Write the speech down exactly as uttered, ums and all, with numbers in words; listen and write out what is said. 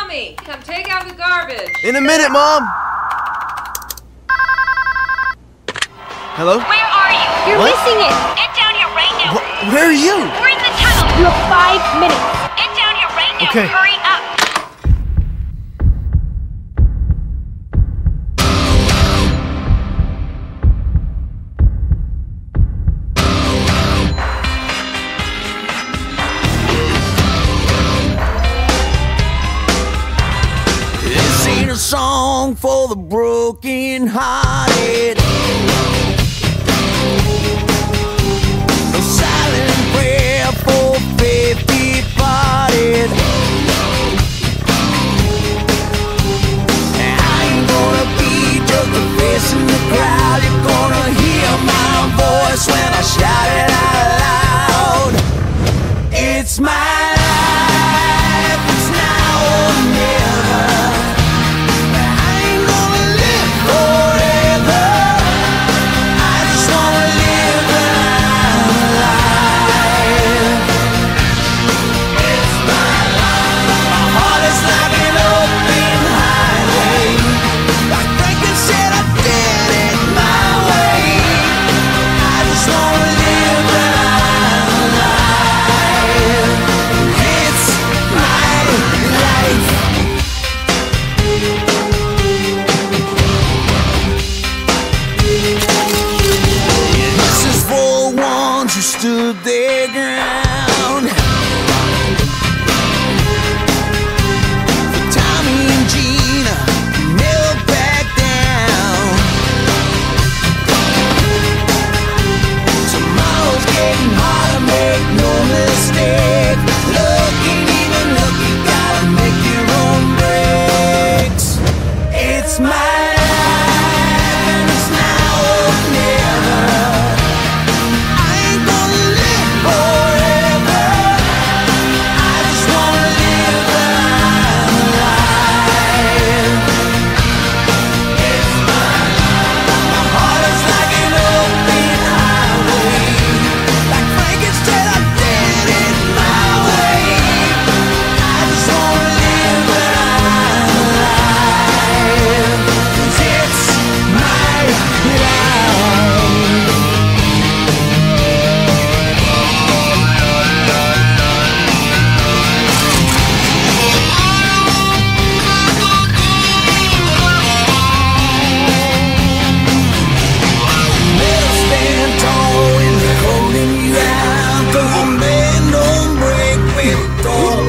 Tommy, come take out the garbage. In a minute, Mom. Hello? Where are you? You're What? missing it. Get down here right now. Wh where are you? We're in the tunnel. You have five minutes. Get down here right now. Okay. Hurry up. This ain't a song for the broken hearted. A silent prayer for faith departed. I ain't gonna be just a face in the crowd. You're gonna hear my voice when I shout it out loud. It's my life, it's now or never. I ain't gonna live forever. I just wanna live when I'm alive. It's my life. My heart is like an open highway. Like Franklin said, I did it my way. I just wanna live when I'm alive. It's my life. This is for the ones who stood their ground. For Tommy and Gina, who never back down. Tomorrow's getting harder, make no mistake. Look, ain't even look, you gotta make your own breaks. It's my life, and it's now or never. I ain't gonna live forever. I just wanna live when I'm alive. It's my life. My heart is like an open highway. Like Frankenstein, I did it my way. I just wanna live when I'm alive. 'Cause it's my life. Better stand tall when they're holding you out. 'Cause the men don't break, we don't